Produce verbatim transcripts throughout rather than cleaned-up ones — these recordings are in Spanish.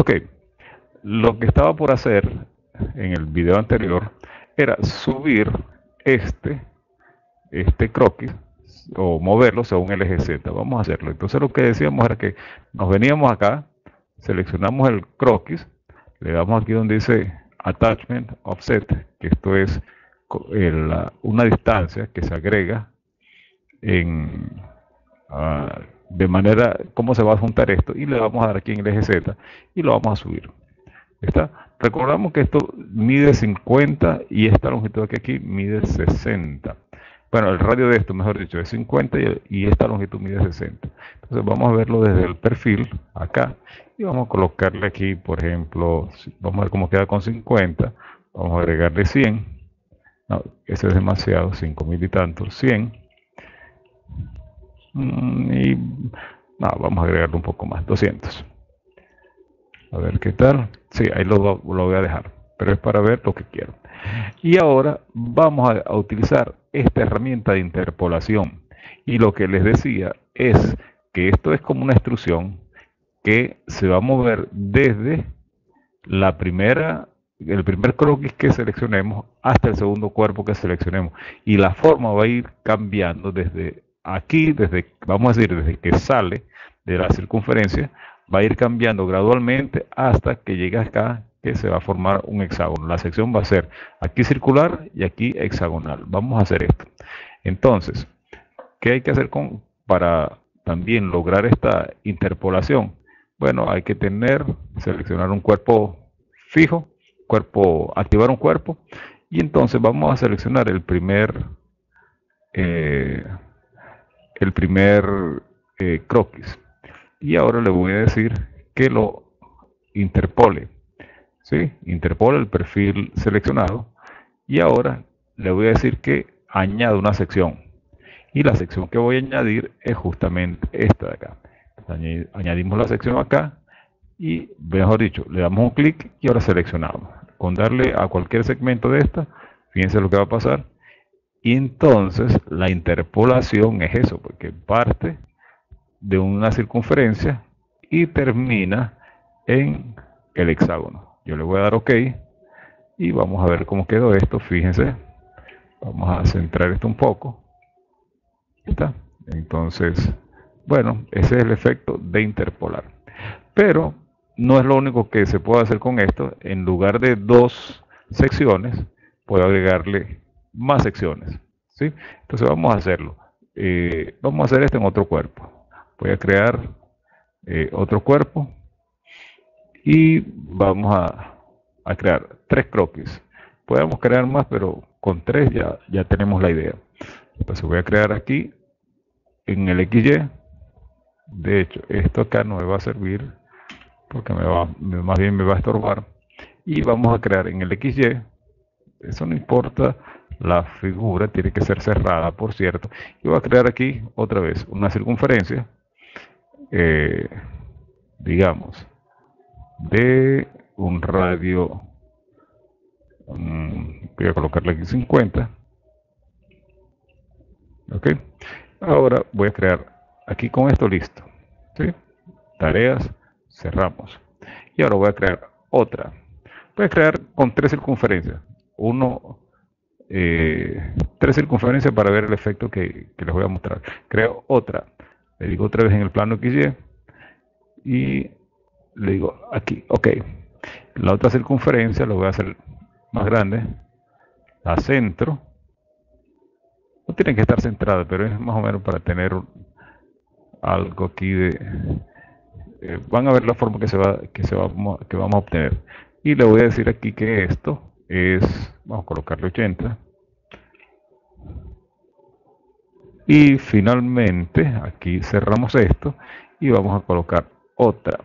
Ok, lo que estaba por hacer en el video anterior era subir este, este croquis o moverlo según el eje Z. Vamos a hacerlo. Entonces lo que decíamos era que nos veníamos acá, seleccionamos el croquis, le damos aquí donde dice Attachment Offset, que esto es el, una distancia que se agrega en, uh, de manera, cómo se va a juntar esto, y le vamos a dar aquí en el eje Z y lo vamos a subir. ¿Está? Recordamos que esto mide cincuenta y esta longitud que aquí mide sesenta. Bueno, el radio de esto, mejor dicho, es cincuenta y, y esta longitud mide sesenta. Entonces vamos a verlo desde el perfil, acá, y vamos a colocarle aquí, por ejemplo, vamos a ver cómo queda con cincuenta, vamos a agregarle cien, no, ese es demasiado, cinco mil y tanto, cien, y no, vamos a agregarle un poco más, doscientos. A ver qué tal. Sí, ahí lo, lo voy a dejar, pero es para ver lo que quiero. Y ahora vamos a, a utilizar esta herramienta de interpolación. Y lo que les decía es que esto es como una extrusión que se va a mover desde la primera, el primer croquis que seleccionemos hasta el segundo cuerpo que seleccionemos. Y la forma va a ir cambiando desde aquí, desde, vamos a decir, desde que sale de la circunferencia, va a ir cambiando gradualmente hasta que llegue acá, que se va a formar un hexágono. La sección va a ser aquí circular y aquí hexagonal. Vamos a hacer esto. Entonces, ¿qué hay que hacer con, para también lograr esta interpolación? Bueno, hay que tener, seleccionar un cuerpo fijo, cuerpo, activar un cuerpo, y entonces vamos a seleccionar el primer, eh, el primer eh, croquis. Y ahora le voy a decir que lo interpole. ¿Sí? Interpole el perfil seleccionado. Y ahora le voy a decir que añada una sección. Y la sección que voy a añadir es justamente esta de acá. Añadimos la sección acá. Y mejor dicho, le damos un clic y ahora seleccionamos. Con darle a cualquier segmento de esta, fíjense lo que va a pasar. Y entonces la interpolación es eso, porque parte de una circunferencia y termina en el hexágono. Yo le voy a dar OK y vamos a ver cómo quedó esto. Fíjense, vamos a centrar esto un poco. ¿Está? Entonces, bueno, ese es el efecto de interpolar. Pero no es lo único que se puede hacer con esto. En lugar de dos secciones, puedo agregarle más secciones. ¿Sí? Entonces vamos a hacerlo. Eh, vamos a hacer esto en otro cuerpo. Voy a crear eh, otro cuerpo y vamos a, a crear tres croquis. Podemos crear más, pero con tres ya, ya tenemos la idea. Entonces voy a crear aquí en el equis ye. De hecho, esto acá no me va a servir porque me va, más bien me va a estorbar. Y vamos a crear en el equis ye. Eso no importa, la figura tiene que ser cerrada, por cierto. Y voy a crear aquí otra vez una circunferencia. Eh, digamos, de un radio, um, voy a colocarle aquí cincuenta. Ok, ahora voy a crear aquí con esto listo. ¿Sí? Tareas, cerramos. Y ahora voy a crear otra. Voy a crear con tres circunferencias. Uno, eh, tres circunferencias para ver el efecto que, que les voy a mostrar. Creo otra. Le digo otra vez en el plano equis ye. Y le digo aquí, ok. La otra circunferencia lo voy a hacer más grande. La centro. No tiene que estar centrada, pero es más o menos para tener algo aquí de... Eh, van a ver la forma que, se va, que, se va, que vamos a obtener. Y le voy a decir aquí que esto es... Vamos a colocarle ochenta. Y finalmente, aquí cerramos esto y vamos a colocar otra.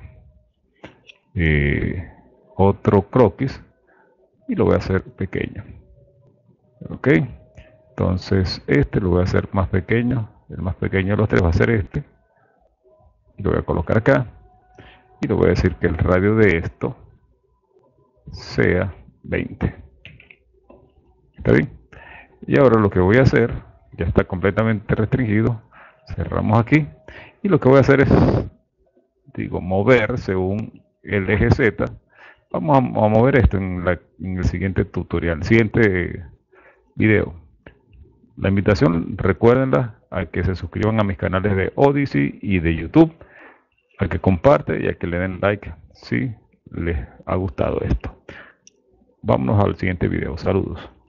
Eh, otro croquis y lo voy a hacer pequeño. Ok, entonces este lo voy a hacer más pequeño. El más pequeño de los tres va a ser este. Y lo voy a colocar acá y le voy a decir que el radio de esto sea veinte. ¿Está bien? Y ahora lo que voy a hacer, ya está completamente restringido. Cerramos aquí y lo que voy a hacer es, digo, mover según el eje Z. Vamos a, a mover esto en, la, en el siguiente tutorial, siguiente video. La invitación, recuérdenla, a que se suscriban a mis canales de Odyssey y de YouTube, a que comparte y a que le den like si les ha gustado esto. Vámonos al siguiente video. Saludos.